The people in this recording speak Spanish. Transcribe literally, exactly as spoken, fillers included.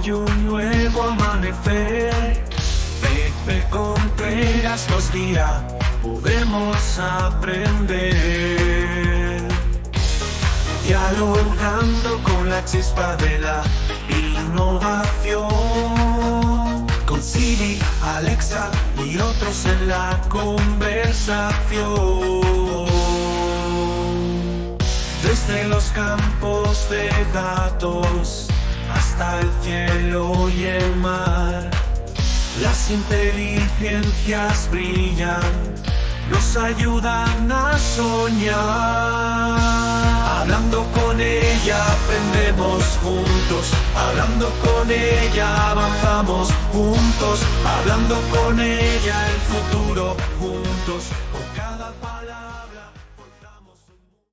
y un nuevo amanecer. Pepe Contreras nos guía, podemos aprender. Dialogando con la chispa de la innovación, con Siri, Alexa y otros en la conversación. Desde los campos de datos hasta el cielo y el mar, las inteligencias brillan, nos ayudan a soñar. Hablando con ella aprendemos juntos, hablando con ella avanzamos juntos, hablando con ella el futuro juntos, por cada palabra.